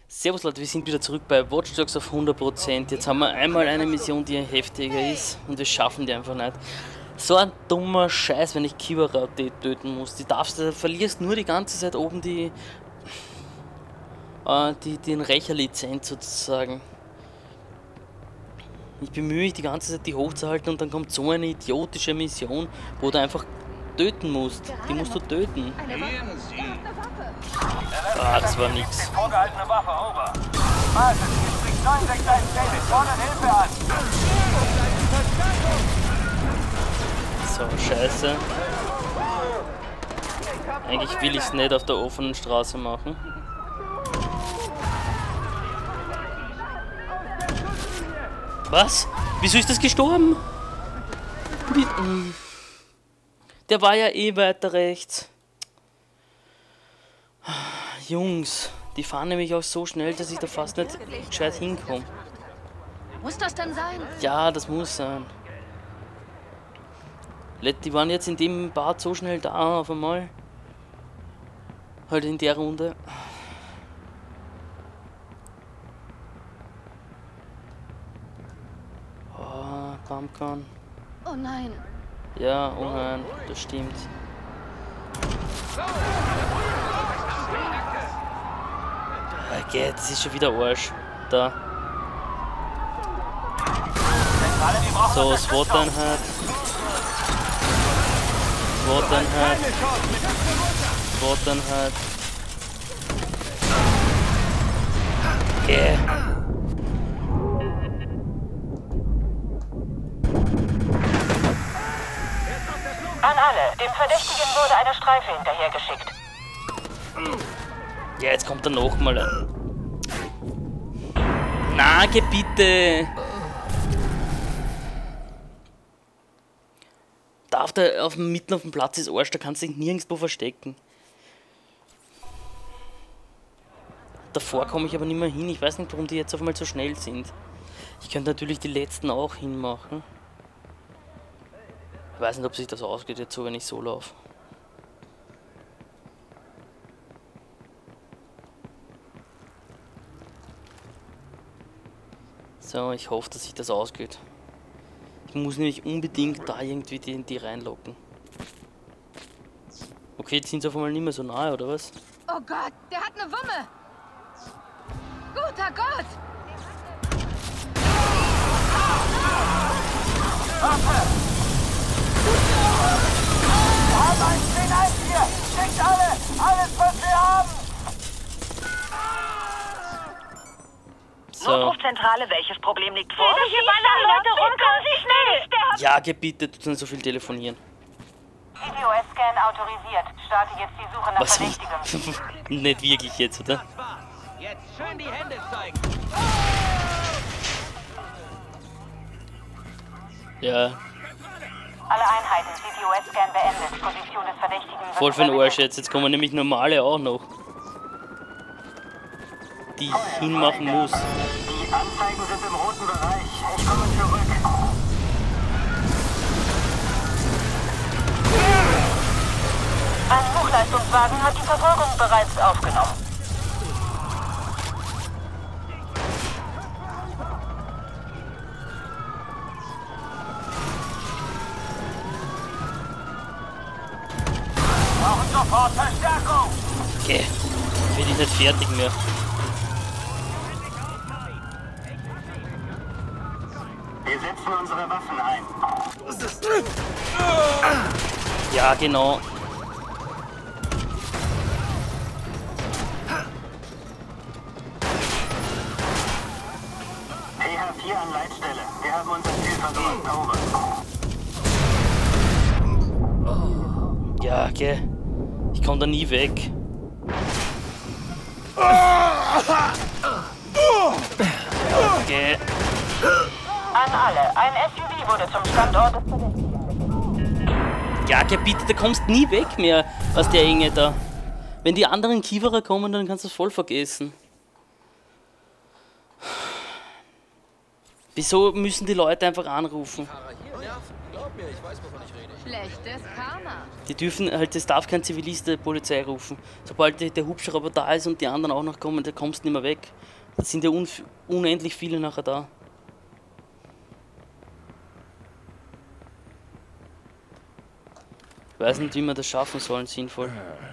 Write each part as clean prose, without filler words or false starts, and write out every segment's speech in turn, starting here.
Servus Leute, wir sind wieder zurück bei Watch Dogs auf 100%. Jetzt haben wir einmal eine Mission, die heftiger ist und wir schaffen die einfach nicht. So ein dummer Scheiß, wenn ich Kivara töten muss. Du verlierst nur die ganze Zeit oben den Rächerlizenz sozusagen. Ich bemühe mich die ganze Zeit die hochzuhalten und dann kommt so eine idiotische Mission, wo du einfach töten musst. Die musst du töten. Ah, das war nix. Vorgehaltene Waffe, over. Basis, hier spricht 961 David. Fordert Hilfe an. So, scheiße. Eigentlich will ich es nicht auf der offenen Straße machen. Was? Wieso ist das gestorben? Der war ja eh weiter rechts. Jungs, die fahren nämlich auch so schnell, dass ich da fast nicht gescheit hinkomme. Muss das denn sein? Ja, das muss sein. Die waren jetzt in dem Bad so schnell da auf einmal. Halt in der Runde. Oh, Pumpgun. Oh nein. Ja, oh nein, das stimmt. Okay, das ist schon wieder Arsch. Da. So, SWAT-Einheit. SWAT-Einheit. SWAT-Einheit. Okay. An alle, dem Verdächtigen wurde eine Streife hinterhergeschickt. Ja, jetzt kommt er nochmal. Na, geh bitte! Mitten auf dem Platz ist Arsch, da kannst du dich nirgendwo verstecken. Davor komme ich aber nicht mehr hin, ich weiß nicht, warum die jetzt auf einmal so schnell sind. Ich könnte natürlich die letzten auch hinmachen. Ich weiß nicht, ob sich das ausgeht jetzt so, wenn ich so laufe. So, ich hoffe, dass sich das ausgeht. Ich muss nämlich unbedingt da irgendwie die reinlocken. Okay, jetzt sind sie auf einmal nicht mehr so nahe, oder was? Oh Gott, der hat eine Wumme. Guter Gott. Waffe! Wir haben einen 10-1 hier! Schickt alles, was wir haben! So. Notrufzentrale, welches Problem liegt vor? Hier ballern Leute rum, kommen Sie schnell! Ja, geh bitte, du nicht so viel telefonieren. Video-Scan autorisiert. Starte jetzt die Suche nach Verdächtigen. Nicht wirklich jetzt, oder? Jetzt schön die Hände zeigen! Ja, Alle Einheiten, Video-Scan beendet. Position des Verdächtigen wird voll für den Arsch übermittelt. jetzt kommen nämlich normale auch noch. Die ich hinmachen muss. Die Anzeigen sind im roten Bereich. Ich komme zurück. Ein Hochleistungswagen hat die Verfolgung bereits aufgenommen. Brauchen sofort Verstärkung! Okay, bin ich nicht fertig mehr. Wir setzen unsere Waffen ein. Ja, genau. PH4 an Leitstelle. Wir haben unser Ziel verloren. Over. Ja, okay. Ich komme da nie weg. Okay. An alle, ein SUV wurde zum Standort des Verdächtigen. Ja, okay, bitte, da kommst nie weg mehr aus der Enge da. Wenn die anderen Kivara kommen, dann kannst du es voll vergessen. Wieso müssen die Leute einfach anrufen? Schlechtes Karma. Die dürfen halt, es darf kein Zivilist der Polizei rufen. Sobald der Hubschrauber da ist und die anderen auch noch kommen, da kommst du nicht mehr weg. Da sind ja unendlich viele nachher da. Ich weiß nicht, wie wir das schaffen sollen, sinnvoll.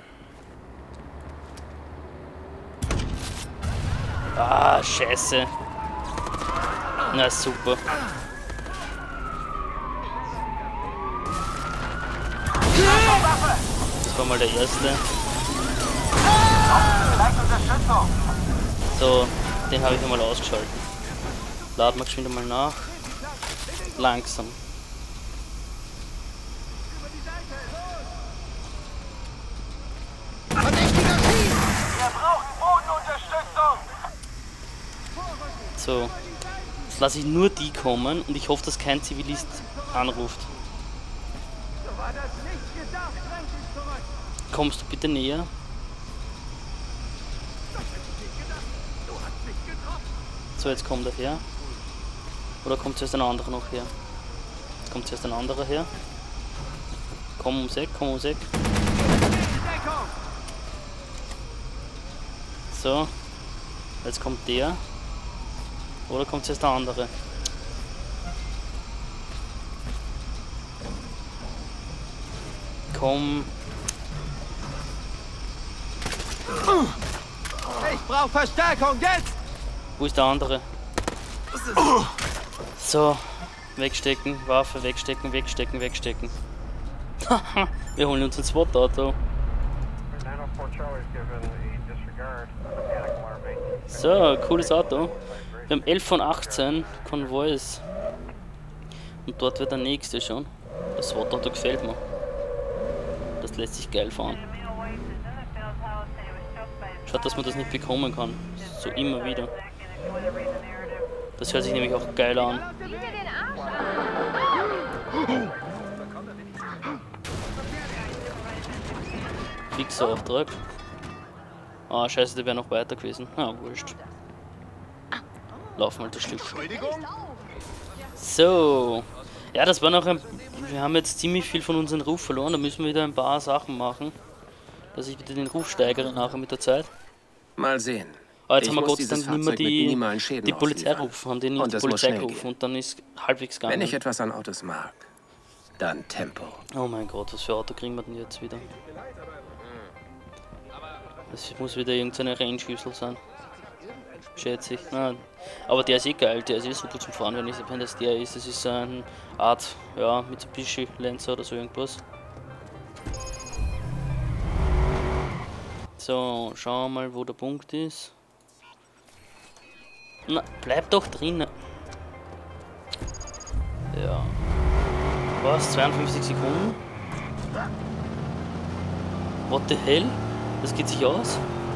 Ah, scheiße. Na super. Das war mal der erste. So, den habe ich einmal ausgeschaltet. Laden wir geschwind einmal nach. Langsam. Wir brauchen Bodenunterstützung! So. Jetzt lasse ich nur die kommen und ich hoffe, dass kein Zivilist anruft. So war das nicht gedacht, drängt dich zurück! Kommst du bitte näher? Du hast mich getroffen! So, jetzt kommt er her. Oder kommt zuerst ein anderer noch her? Jetzt kommt zuerst ein anderer her. Komm ums Eck, komm ums Eck. Deckung! So. Jetzt kommt der. Oder kommt zuerst der andere? Komm. Ich brauche Verstärkung, jetzt! Wo ist der andere? So. Wegstecken, Waffe, wegstecken, wegstecken, wegstecken. Wir holen uns ein SWAT-Auto. So, cooles Auto. Wir haben 11 von 18 Konvois. Und dort wird der nächste schon. Das SWAT-Auto gefällt mir. Das lässt sich geil fahren. Schaut, dass man das nicht bekommen kann. So immer wieder. Das hört sich nämlich auch geil an. Sieh dir den Arsch an. Fixer Auftrag. Ah, scheiße, der wäre noch weiter gewesen. Ah, wurscht. Laufen halt das Stück. So. Ja, das war noch ein... Wir haben jetzt ziemlich viel von unserem Ruf verloren. Da müssen wir wieder ein paar Sachen machen. Dass ich wieder den Ruf steigere nachher mit der Zeit. Mal sehen. Aber jetzt Ich haben wir muss Gott sei dieses Dank nicht mehr Fahrzeug mit minimalen Schäden die Polizei ausliefern. rufen. Haben die nicht Und die es muss Polizei schnell gerufen gehen. und dann ist halbwegs gegangen. Wenn ich etwas an Autos mag, dann Tempo. Oh mein Gott, was für Auto kriegen wir denn jetzt wieder? Das muss wieder irgendeine Rennschüssel sein. Schätze ich. Nein. Aber der ist eh geil, der ist eh super zum Fahren, wenn das der ist. Das ist eine Art, ja, Mitsubishi Lancer oder so irgendwas. So, schauen wir mal, wo der Punkt ist. Na, bleib doch drinnen. Ja. Was? 52 Sekunden? What the hell? Das geht sich aus?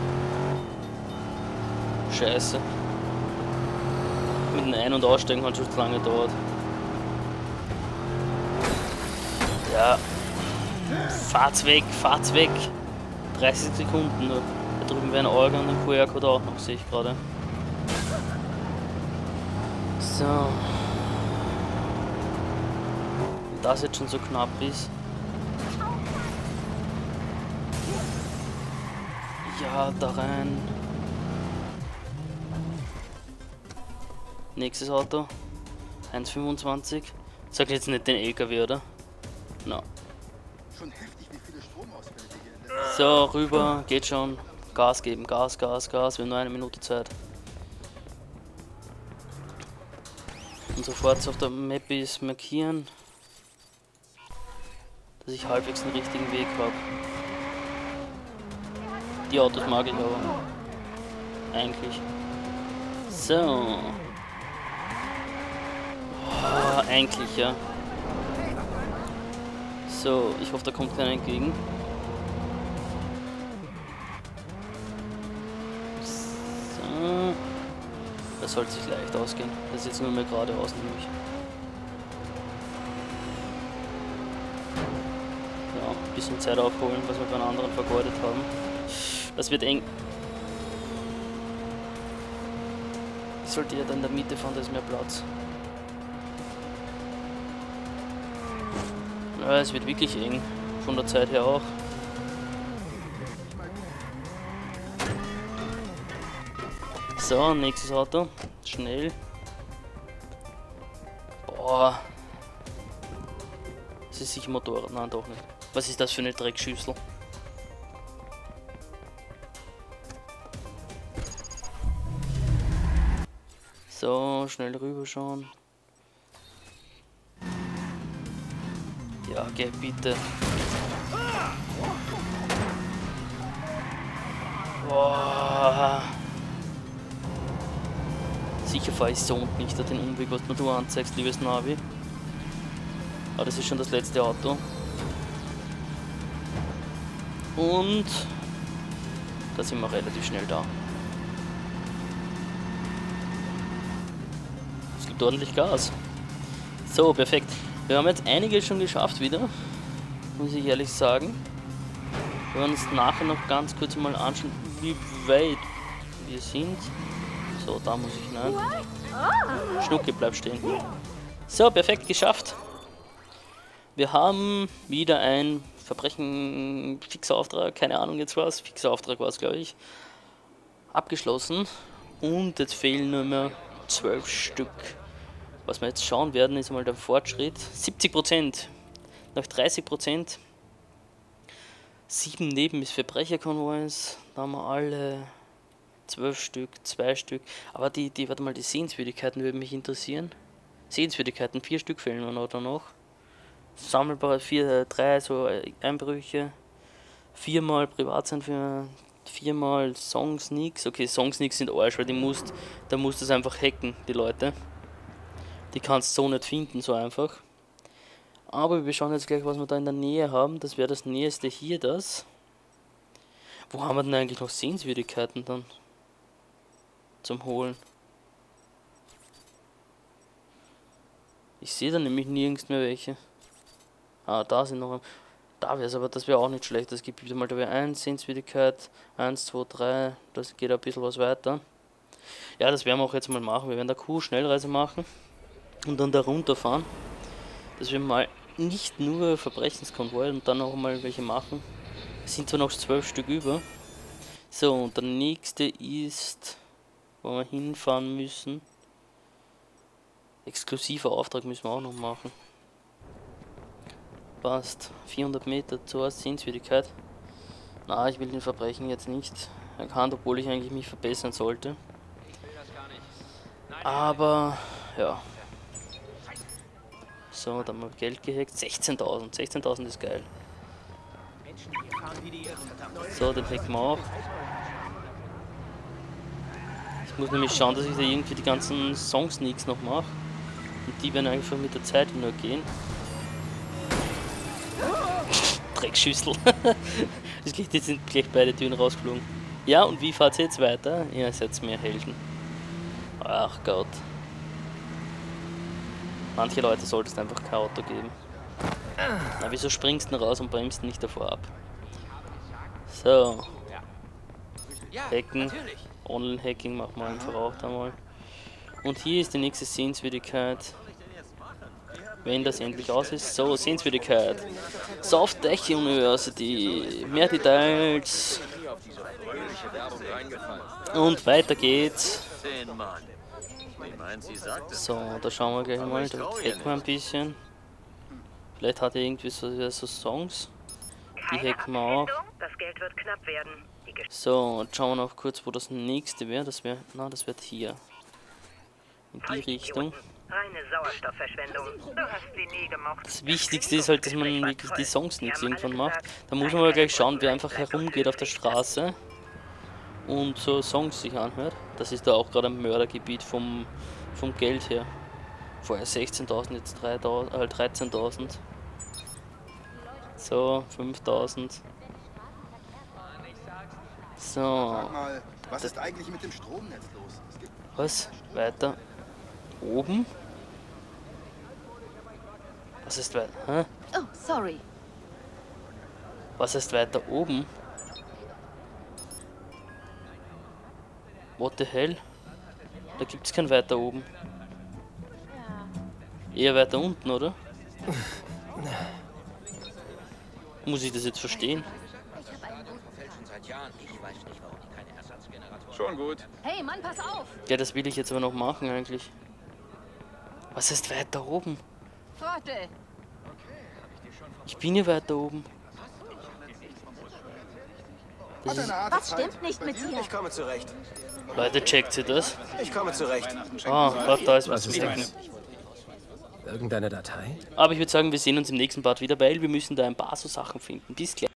Scheiße. Mit dem Ein- und Aussteigen hat schon zu lange gedauert. Ja. Fahrt's weg, fahrt's weg. 30 Sekunden nur. Da drüben wäre ein Organ und ein QR-Code auch noch, sehe ich gerade. So. Wenn das jetzt schon so knapp ist. Ja, da rein. Nächstes Auto. 1,25. Sag jetzt nicht den LKW, oder? No. So, rüber, geht schon. Gas geben, Gas, Gas, Gas. Wir haben nur 1 Minute Zeit. Und sofort auf der Map ist markieren, dass ich halbwegs den richtigen Weg habe. Die Autos mag ich aber. Eigentlich. So. Oh, eigentlich, ja. So, ich hoffe, da kommt keiner entgegen. So. Das sollte sich leicht ausgehen. Das ist jetzt nur mehr geradeaus nämlich. Ja, ein bisschen Zeit aufholen, was wir bei einem anderen vergeudet haben. Das wird eng. Ich sollte ja dann in der Mitte fahren, da ist mehr Platz. Ja, es wird wirklich eng. Von der Zeit her auch. So, nächstes Auto. Schnell. Boah. Das ist sicher Motorrad. Nein, doch nicht. Was ist das für eine Dreckschüssel? So, schnell rüber schauen. Ja, geh bitte. Boah. Sicher fahre ich so und nicht den Umweg, was mir du anzeigst, liebes Navi. Aber das ist schon das letzte Auto. Und da sind wir relativ schnell da. Es gibt ordentlich Gas. So, perfekt. Wir haben jetzt einiges schon geschafft wieder, muss ich ehrlich sagen. Wir werden uns nachher noch ganz kurz mal anschauen, wie weit wir sind. So, da muss ich hinein. Schnucki, bleib stehen. So, perfekt, geschafft. Wir haben wieder ein Verbrechen, fixer Auftrag, keine Ahnung jetzt was, fixer Auftrag war es, glaube ich, abgeschlossen. Und jetzt fehlen nur mehr 12 Stück. Was wir jetzt schauen werden, ist einmal der Fortschritt. 70%, noch 30%. 7 Verbrecherkonvois, da haben wir alle 12 Stück, 2 Stück. Aber warte mal, die Sehenswürdigkeiten würden mich interessieren. Sehenswürdigkeiten, 4 Stück fehlen mir oder noch. Sammelbare 3 so Einbrüche, 4-mal privat sein für 4-mal Song-Sneaks. Okay, Song-Sneaks sind Arsch, weil da musst du es einfach hacken, die Leute. Die kannst du so nicht finden, so einfach. Aber wir schauen jetzt gleich, was wir da in der Nähe haben. Das wäre das nächste hier, das. Wo haben wir denn eigentlich noch Sehenswürdigkeiten dann zum Holen? Ich sehe da nämlich nirgends mehr welche. Ah, da sind noch. Da wäre es aber, das wäre auch nicht schlecht. Es gibt wieder mal da 1 Sehenswürdigkeit, 1, 2, 3. Das geht ein bisschen was weiter. Ja, das werden wir auch jetzt mal machen. Wir werden da Schnellreise machen und dann da runterfahren. Dass wir mal nicht nur Verbrechenskonvoi und dann auch mal welche machen. Es sind zwar noch 12 Stück über. So, und der nächste ist, wo wir hinfahren müssen. Exklusiver Auftrag müssen wir auch noch machen. Passt. 400 Meter zur Sehenswürdigkeit. Na, ich will den Verbrechen jetzt nicht erkannt, obwohl ich eigentlich mich verbessern sollte. Aber, ja. So, da haben wir Geld gehackt. 16.000. 16.000 ist geil. So, den hacken wir auch. Ich muss nämlich schauen, dass ich da irgendwie die ganzen Song-Sneaks noch mache. Und die werden einfach mit der Zeit nur gehen. Dreckschüssel. Jetzt sind gleich beide Türen rausgeflogen. Ja, und wie fahrt ihr jetzt weiter? Ihr seid mehr Helden. Ach Gott. Manche Leute sollte es einfach kein Auto geben. Na, wieso springst du raus und bremst nicht davor ab? So. Hacken. Online-Hacking machen wir einfach auch da mal. Und hier ist die nächste Sehenswürdigkeit. Wenn das endlich aus ist. So, Sehenswürdigkeit. South Tech University. Mehr Details. Und weiter geht's. So, da schauen wir gleich mal. Da hacken wir ein bisschen. Vielleicht hat er irgendwie so Songs. Die hacken wir auch. Das Geld wird knapp werden. So, und schauen wir noch kurz, wo das nächste wäre. Das wäre, das wird hier. In die Richtung. Reine Sauerstoffverschwendung. Du hast sie nie gemocht. Das Wichtigste ist halt, dass man wirklich die Songs-Sneaks irgendwann macht. Da muss man aber gleich schauen, wer einfach herumgeht auf der Straße und so Songs sich anhört. Das ist da auch gerade ein Mördergebiet vom Geld her. Vorher 16.000, jetzt 13.000. So, 5.000. So. Sag mal, was ist eigentlich mit dem Stromnetz los? Was? Weiter. Oben? Was ist weiter? Hä? Oh, sorry. Was ist weiter oben? What the hell? Da gibt es kein weiter oben. Eher weiter unten, oder? Muss ich das jetzt verstehen? Schon gut. Hey, Mann, pass auf! Ja, das will ich jetzt aber noch machen eigentlich. Was heißt weiter oben? Trottel! Ich bin hier weiter oben. Hat eine harte Was Zeit. stimmt nicht mit dir? Ich komme zurecht. Leute, checkt ihr das? Ich komme zurecht. Ah, warte, da ist was Was zu ist stecken. Irgendeine Datei? Aber ich würde sagen, wir sehen uns im nächsten Part wieder, weil wir müssen da ein paar so Sachen finden. Bis gleich.